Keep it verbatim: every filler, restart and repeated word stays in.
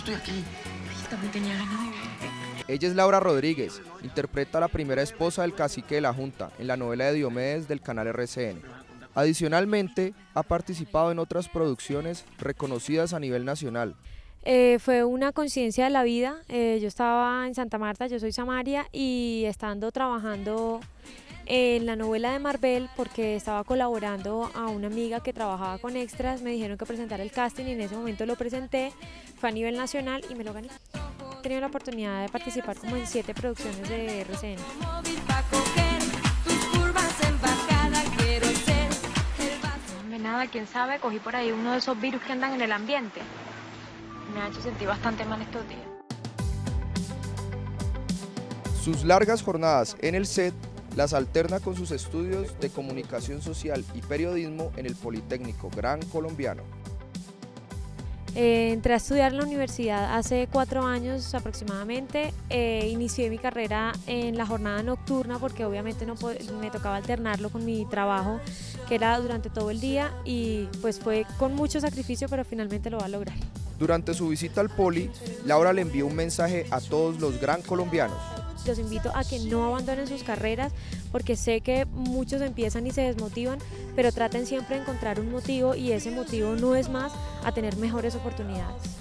estoy aquí. Ay, también tenía ganas de verte. Ella es Laura Rodríguez, interpreta a la primera esposa del cacique de la Junta en la novela de Diomedes del canal R C N. Adicionalmente, ha participado en otras producciones reconocidas a nivel nacional. Eh, fue una conciencia de la vida. Eh, yo estaba en Santa Marta, yo soy Samaria, y estando trabajando en la novela de Marvel, porque estaba colaborando a una amiga que trabajaba con extras, me dijeron que presentara el casting y en ese momento lo presenté, fue a nivel nacional y me lo gané. He tenido la oportunidad de participar como en siete producciones de R C N. No, nada, quién sabe, cogí por ahí uno de esos virus que andan en el ambiente. Me ha hecho sentir bastante mal estos días. Sus largas jornadas en el set las alterna con sus estudios de comunicación social y periodismo en el Politécnico Gran Colombiano. Eh, entré a estudiar en la universidad hace cuatro años aproximadamente. Eh, inicié mi carrera en la jornada nocturna porque obviamente no me tocaba alternarlo con mi trabajo, que era durante todo el día, y pues fue con mucho sacrificio, pero finalmente lo va a lograr. Durante su visita al Poli, Laura le envió un mensaje a todos los gran colombianos. Los invito a que no abandonen sus carreras, porque sé que muchos empiezan y se desmotivan, pero traten siempre de encontrar un motivo, y ese motivo no es más a tener mejores oportunidades.